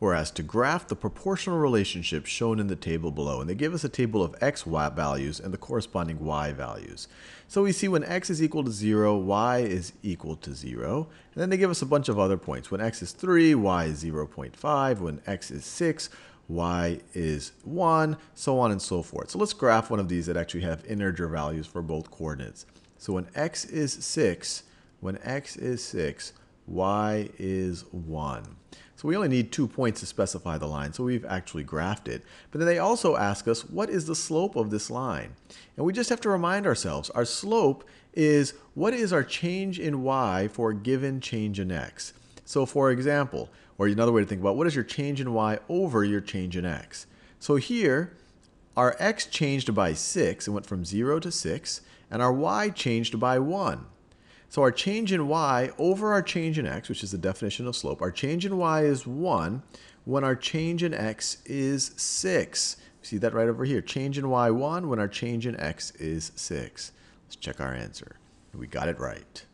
We're asked to graph the proportional relationship shown in the table below. And they give us a table of x values and the corresponding y values. So we see when x is equal to 0, y is equal to 0. And then they give us a bunch of other points. When x is 3, y is 0.5. When x is 6, y is 1, so on and so forth. So let's graph one of these that actually have integer values for both coordinates. So when x is 6, y is 1. So we only need 2 points to specify the line, so we've actually graphed it. But then they also ask us, what is the slope of this line? And we just have to remind ourselves, our slope is what is our change in y for a given change in x. So for example, or another way to think about what is your change in y over your change in x. So here, our x changed by 6, it went from 0 to 6, and our y changed by 1. So our change in y over our change in x, which is the definition of slope, our change in y is 1 when our change in x is 6. See that right over here. Change in y 1 when our change in x is 6. Let's check our answer. We got it right.